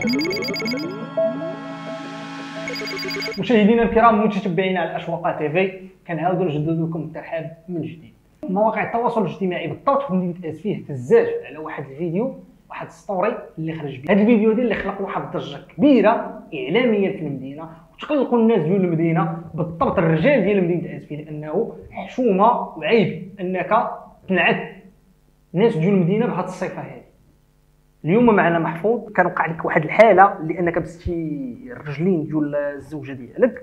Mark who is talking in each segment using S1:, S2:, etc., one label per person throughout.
S1: مشاهدينا الكرام متتبعينا على الاشواق تيفي، كنعاودوا نجدد لكم الترحاب من جديد. مواقع التواصل الاجتماعي بالضبط في مدينه اسفيه اهتزاز على واحد الفيديو، واحد ستوري اللي خرج به. هذا الفيديو اللي خلق واحد الضجه كبيره اعلاميا في المدينه، وتقلقوا الناس ديال المدينه، بالضبط الرجال ديال مدينه اسفيه، لانه حشومه وعيب انك تنعت الناس ديال المدينه بهذه الصفه هذه. اليوم معنا محفوظ، كان وقع لك واحد الحاله اللي انك بستي الرجلين ديال الزوجه ديالك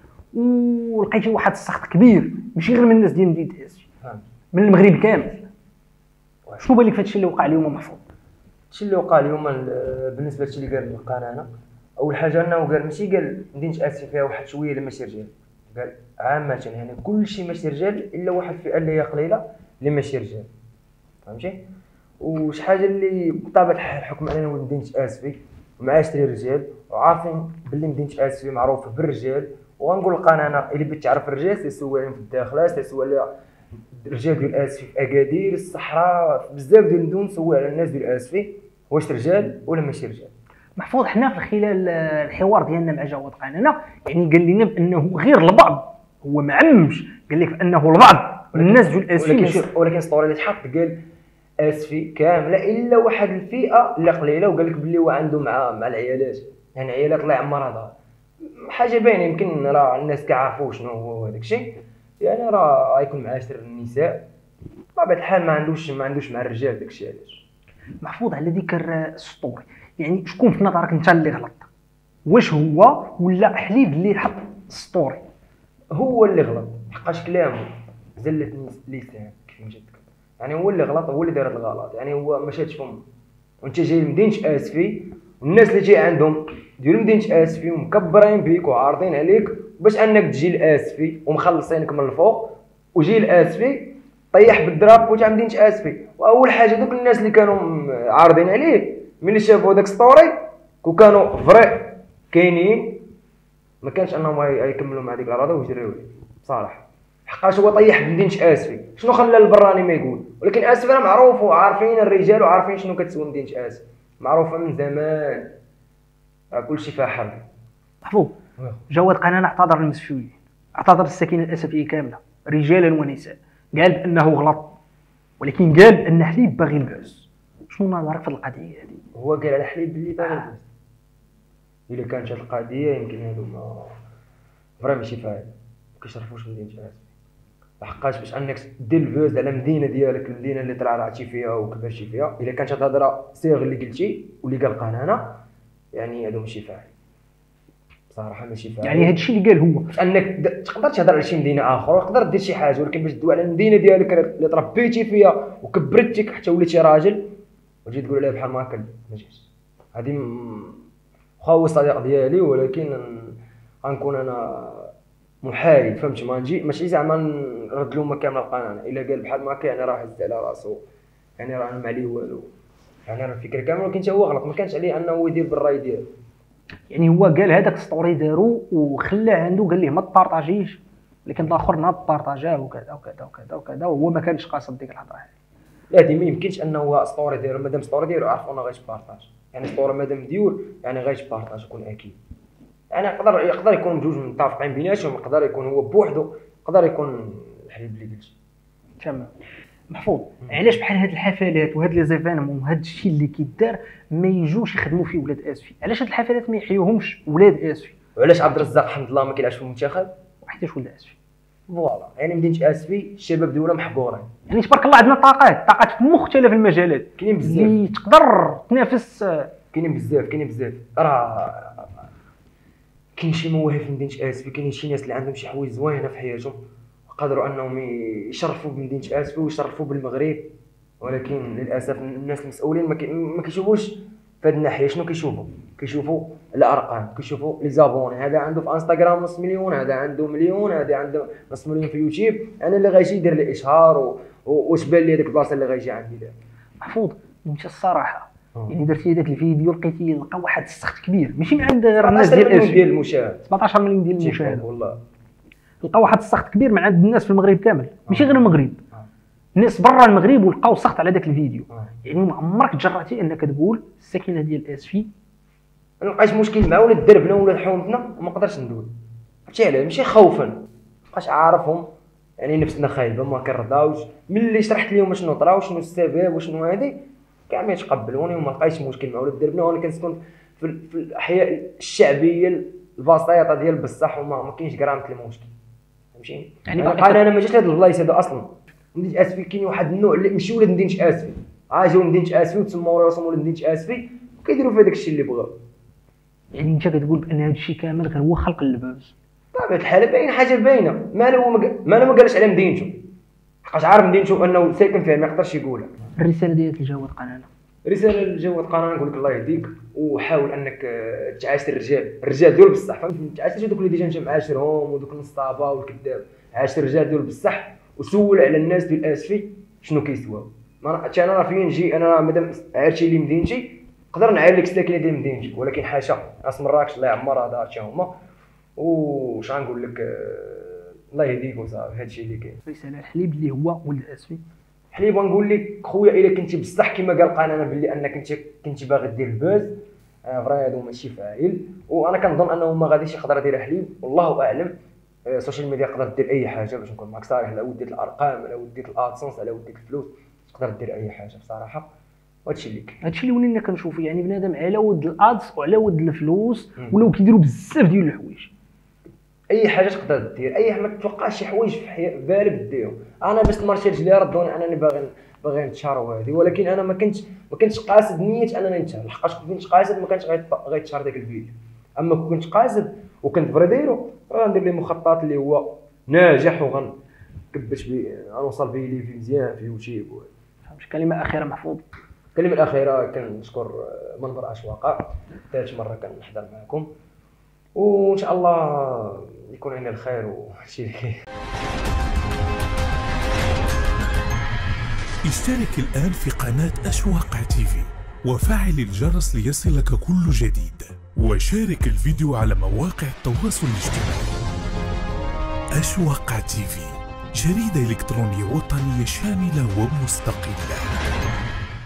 S1: ولقيتي واحد السخط كبير، ماشي غير من الناس ديال مدينه اسفي، من المغرب كامل. شنو بالك في هادشي اللي وقع اليوم محفوظ؟
S2: الشيء اللي وقع اليوم بالنسبه للشيء اللي قال القناه، اول حاجه انه قال ماشي قال مدينه اسفي فيها واحد شويه اللي ماشي رجال، قال عامه يعني كلشي ماشي رجال الا واحد الفئه اللي هي قليله اللي ماشي رجال، فهمتي؟ وش حاجه اللي بطبيعه الحال حكم علينا ولد مدينه اسفي ومعاشرين الرجال وعارفين باللي مدينه اسفي معروفه بالرجال، وغنقول القناه اللي بغيت تعرف الرجال سيسوى في الداخله، سيسوى الرجال ديال اسفي في اكادير الصحراء بزاف ديال المدن، سوى على الناس ديال اسفي واش رجال ولا ماشي رجال.
S1: محفوظ، حنا في خلال الحوار ديالنا مع جواد قناه يعني قال لنا بانه غير البعض، هو ما عممش، قال لك بانه البعض من الناس ديال اسفي،
S2: ولكن ستوري اللي تحط قال اسفي كامله الا واحد الفئه اللي قليله، وقال لك باللي هو عنده مع العيالات، يعني عيالات الله يعمرها دار، حاجه باينه. يمكن راه الناس كيعرفوا شنو هو هذاك الشيء، يعني راه غيكون معاشر النساء بطبيعه الحال ما عندوش مع الرجال داك الشيء. علاش
S1: محفوظ على ذكر السطوري، يعني شكون في نظرك انت اللي غلط؟ واش هو ولا حليب اللي حط السطوري؟
S2: هو اللي غلط، حقاش كلامه زلت اللسان كيف ما جاتك، يعني هو اللي غلط، هو اللي دار هذا الغلط، يعني هو ما شادش فم. وانت جاي لمدينه اسفي والناس اللي جاي عندهم ديال مدينه اسفي ومكبرين بيك وعارضين عليك باش انك تجي لاسفي ومخلصينك من الفوق، وجي لاسفي طيح بالدراب تاع مدينه اسفي. واول حاجه دوك الناس اللي كانوا عارضين عليه ملي شافوا داك ستوري وكانوا فري كاينين، ما كانش انهم يكملوا مع ديك الاراده ويجريو بصراحه، حقاش هو طيح بمدينه اسفي. شنو خلى البراني ما يقول؟ ولكن اسفي راه معروف وعارفين الرجال وعارفين شنو كتسوى مدينه اسفي، معروفه من زمان، كلشي فيها حرب.
S1: محفوظ، جواد قناه اعتذر للمسؤولين، اعتذر السكينه الاسفيه كامله رجالا ونساء، قال بانه غلط، ولكن قال ان حليب باغي البعث. شنو نظرك في القضيه هذه؟
S2: هو قال على حليب اللي باغي البعث. الا كانت هذه القضيه يمكن هذوما فرا ماشي فاهم، ما كيشرفوش مدينه اسفي، لحقاش باش انك دير الفوز على المدينه ديالك، المدينه اللي طلعتي فيها وكبرتي فيها، الا كانت هاد الهضره صيغ اللي قلتي واللي قال قنانه، يعني هادو ماشي فاهم بصراحه، ماشي فاهم.
S1: يعني هادشي اللي قال هو
S2: باش انك تقدر تهضر على شي مدينه اخرى وتقدر دير شي حاجه، ولكن باش تدوي على المدينه ديالك اللي تربيتي فيها وكبرتك حتى وليتي راجل وتجي تقول عليها بحال ما هكا، ما جاش. هادي واخا هو الصديق ديالي، ولكن غنكون انا محايد، فهمت؟ ما نجي ماشي زعما نرد له كامله القناه، الا قال بحال ما هكا يعني راه هز على راسو، يعني راه ما عليه والو، يعني راه الفكره كامله. ولكن حتى هو غلط، ما كانش عليه انه يدير بالراي ديالو.
S1: يعني هو قال هذاك ستوري دارو وخلاه عنده، قال ليه ما تبارطاجيش، لكن الاخر ناض بارطاجاه وكذا وكذا وكذا وكذا، وهو ما كانش قاصد ديك الهضره هذه.
S2: لا دي ما يمكنش انه ستوري ديالو، مادام ستوري ديالو عرفوا انه غيتبارطاج، يعني ستوري مادام ديور يعني غيتبارطاج يكون اكيد، يعني يقدر يكون بجوج متفقين بيناتهم، يقدر يكون هو بوحدو، يقدر يكون الحليب اللي قلتي.
S1: تمام. محفوظ، علاش بحال هاد الحفلات وهاد لي زيفينمون وهاد الشيء اللي كيدار ما يجوش يخدموا فيه ولاد اسفي؟ علاش هاد الحفلات ما يحيوهمش ولاد اسفي؟
S2: وعلاش عبد الرزاق حمد الله ما كيلعبش في المنتخب؟
S1: وحيتاش ولاد اسفي.
S2: فوالا، يعني مدينه اسفي الشباب ديالها محبورين،
S1: يعني تبارك الله عندنا طاقات في مختلف المجالات،
S2: كاينين بزاف
S1: اللي تقدر تنافس،
S2: كاينين بزاف راه كاين شي مواهب في مدينه اسفي، كاينين شي ناس اللي عندهم شي حوايج زوينه في حياتهم قدروا انهم يشرفوا بمدينه اسفي ويشرفوا بالمغرب، ولكن للاسف الناس المسؤولين ما كيشوفوش في هذه الناحيه. شنو كيشوفوا الارقام، كيشوفوا لي زابوني، هذا عنده في انستغرام نص مليون، هذا عنده مليون، هذا عنده نص مليون في يوتيوب، انا اللي غيجي يدير لي اشهار واش بان لي هذيك البلاصه اللي غيجي عندي دابا.
S1: محفوظ انت الصراحه يعني درتي هذاك الفيديو لقيتي لقى واحد السخط كبير، ماشي من عند غير الناس ديال
S2: المشاهد،
S1: 17 مليون ديال المشاهد
S2: والله،
S1: لقى واحد السخط كبير من عند الناس في المغرب كامل، ماشي غير المغرب، الناس برا المغرب ولقاو سخط على ذاك الفيديو. يعني ما عمرك تجرأتي انك تقول السكينه ديال اسفي
S2: ما لقيتش مشكل معاه ولا دربنا ولا حومتنا وما قدرتش ندوي. عرفتي علاه؟ ماشي خوفا، مابقاش عارفهم يعني نفسنا خايبه ما كنرضاوش. ملي شرحت لهم شنو طرا وشنو السبب وشنو هادي كاع ما يتقبلوني وما لقيتش مشكل معاه ولا دربنا. وانا كنسكن في الاحياء الشعبيه البسيطه ديال بصح وما كاينش غرامه المشكل. فهمتيني؟
S1: يعني
S2: انا ما جيت لهاد البلايص هادو اصلا. مدينه اسفي كاين واحد النوع اللي ماشي ولاد مدينه اسفي، جاو مدينه اسفي وتسموا راسهم ولاد مدينه اسفي وكيديروا في هذاك الشيء اللي بغاو.
S1: يعني انت كتقول بان هذا الشيء كامل غير هو خلق اللباس؟
S2: بطبيعه الحال باين حاجه باينه. ما قالش على مدينته، حقاش عارف مدينته انه ساكن فيها ما يقدرش يقولها.
S1: الرساله ديالك لجواد قنانه؟
S2: رساله لجواد قنانه نقول لك الله يهديك وحاول انك تعاشر الرجال ديال بصح. فهمت؟ ما تعاشرش دوك اللي ديجا انت معاشرهم ودوك النصابه والكذاب. عاشر الرجال ديال بصح وسول على الناس ديال اسفي شنو كيسواو. انا راه فين نجي انا مادام عرفتي لي مدينتي نقدر نعاير لك الساكنه ديال مدينتك، ولكن حاشا ناس مراكش الله يعمرها دارتها هما. واش غنقول لك الله يهديك وصافي هادشي اللي كاين.
S1: رساله الحليب اللي هو ولد اسفي.
S2: حليب نقول لك خويا الا كنتي بصح كما قال قنانه باللي انك كنتي باغي دير الباز فري هادو ماشي فاعل. وانا كنظن انه ما غاديش يقدر يدير حليب والله اعلم. السوشيال ميديا تقدر دير اي حاجه باش نكون معك صريح. لا وديت الارقام لا وديت الادسنس لا وديت الفلوس تقدر دير اي حاجه بصراحه. وهادشي اللي كاين.
S1: هادشي اللي ولينا كنشوفو يعني بنادم على ود الادس وعلى ود الفلوس ولاو كيديروا بزاف ديال الحوايج.
S2: اي حاجه تقدر دير اي حاجه. ما تتوقعش شي حوايج في بالك ديرهم. انا باش تمارشي رجلي ردوني انني باغي نتشهر وهذه، ولكن انا ما كنتش قاصد نيه انني نتشهر. لحقاش كنت قاصد ما كانش غيتشهر داك الفيديو. اما كنت قاصد وكنت بغي دايرو غندير لي مخطط اللي هو ناجح وغنكبش بيه غنوصل بيه لي في مزيان في يوتيوب.
S1: فهمت؟ كلمه اخيره محفوظ.
S2: الكلمه الاخيره كنشكر منبر اشواق ثالث مره كنحضر معكم وان شاء الله يكون عندنا الخير وهادشي اللي كاين.
S3: اشترك الآن في قناة أشواق تيفي وفعل الجرس ليصلك كل جديد، وشارك الفيديو على مواقع التواصل الاجتماعي. أشواق تيفي، جريدة إلكترونية وطنية شاملة ومستقلة.